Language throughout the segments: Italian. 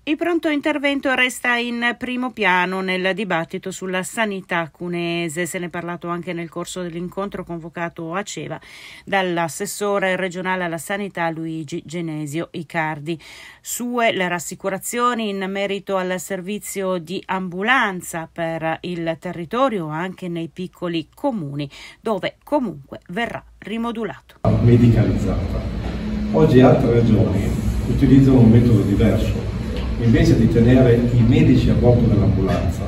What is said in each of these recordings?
Il pronto intervento resta in primo piano nel dibattito sulla sanità cuneese. Se ne è parlato anche nel corso dell'incontro convocato a Ceva dall'assessore regionale alla sanità Luigi Genesio Icardi. Sue le rassicurazioni in merito al servizio di ambulanza per il territorio anche nei piccoli comuni, dove comunque verrà rimodulato. Medicalizzata. Oggi altre regioni utilizzano un metodo diverso. Invece di tenere i medici a bordo dell'ambulanza,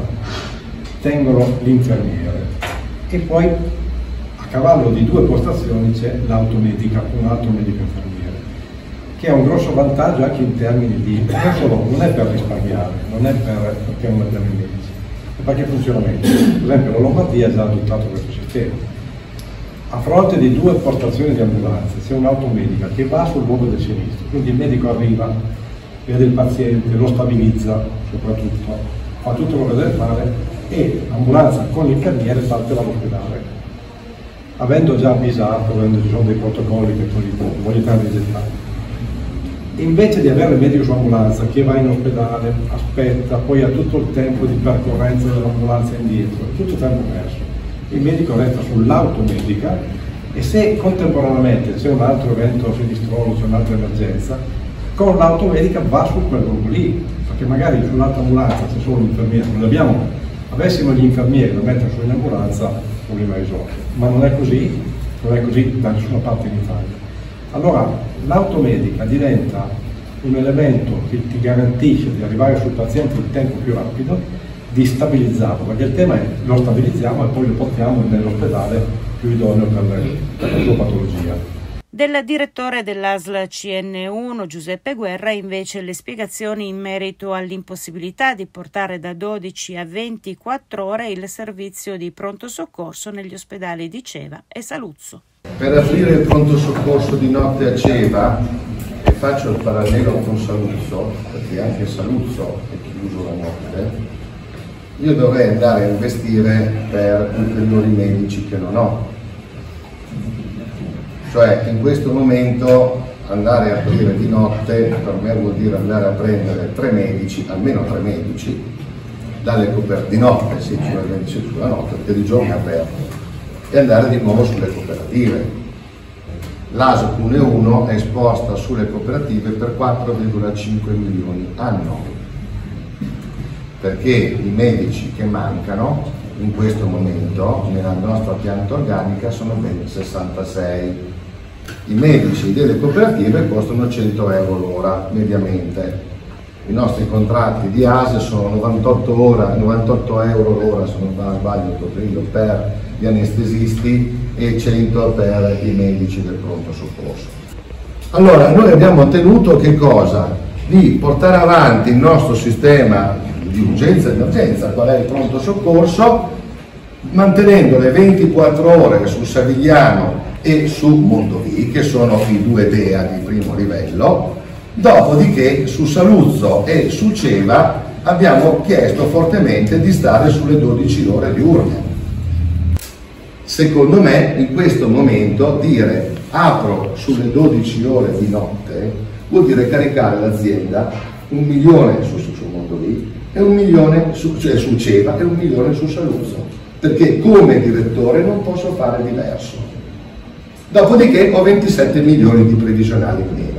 tengono l'infermiere e poi a cavallo di 2 postazioni c'è l'automedica, un altro medico infermiere, che ha un grosso vantaggio anche in termini di, non è per risparmiare, non è perché non abbiamo i medici, è perché funziona meglio. Per esempio la Lombardia ha già adottato questo sistema. A fronte di 2 postazioni di ambulanza c'è un'automedica che va sul luogo del sinistro, quindi il medico arriva, vede il paziente, lo stabilizza soprattutto, fa tutto quello che deve fare e l'ambulanza con l'infermiere parte dall'ospedale. Avendo già avvisato, ci sono dei protocolli che poi voglio entrare in dettaglio. Invece di avere il medico su ambulanza che va in ospedale, aspetta, poi ha tutto il tempo di percorrenza dell'ambulanza indietro, tutto tempo perso. Il medico resta sull'automedica e se contemporaneamente c'è un altro evento sinistrolo, c'è un'altra emergenza, con l'automedica va su quel luogo lì, perché magari sull'altra ambulanza c'è solo l'infermiere, avessimo gli infermieri da mettere su un'ambulanza, il problema è risolto, ma non è così da nessuna parte in Italia. Allora l'automedica diventa un elemento che ti garantisce di arrivare sul paziente in tempo più rapido, di stabilizzarlo, perché il tema è lo stabilizziamo e poi lo portiamo nell'ospedale più idoneo per la sua patologia. Del direttore dell'ASL CN1 Giuseppe Guerra invece le spiegazioni in merito all'impossibilità di portare da 12 a 24 ore il servizio di pronto soccorso negli ospedali di Ceva e Saluzzo. Per aprire il pronto soccorso di notte a Ceva, e faccio il parallelo con Saluzzo, perché anche Saluzzo è chiuso la notte, io dovrei andare a investire per ulteriori medici che non ho. Cioè in questo momento andare a aprire di notte per me vuol dire andare a prendere 3 medici, almeno 3 medici, dalle coperte di notte, sì, sulla notte, perché di giorno è aperto, e andare di nuovo sulle cooperative. L'ASL CUNE1 è esposta sulle cooperative per 4,5 milioni anno, perché i medici che mancano in questo momento nella nostra pianta organica sono ben 66. I medici delle cooperative costano 100 euro l'ora mediamente. I nostri contratti di ASL sono 98 euro l'ora, se non sbaglio, per gli anestesisti e 100 per i medici del pronto soccorso. Allora, noi abbiamo ottenuto che cosa? Di portare avanti il nostro sistema di urgenza e emergenza, qual è il pronto soccorso, mantenendo le 24 ore su Savigliano e su Mondovì, che sono i 2 DEA di primo livello. Dopodiché su Saluzzo e su Ceva abbiamo chiesto fortemente di stare sulle 12 ore diurne. Secondo me in questo momento dire apro sulle 12 ore di notte vuol dire caricare l'azienda 1 milione su Mondovì e 1 milione su Ceva e 1 milione su Saluzzo, perché come direttore non posso fare diverso. Dopodiché ho 27 milioni di previsionali in meno.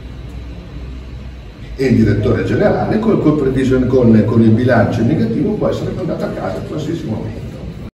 E il direttore generale con il bilancio in negativo può essere mandato a casa in qualsiasi momento.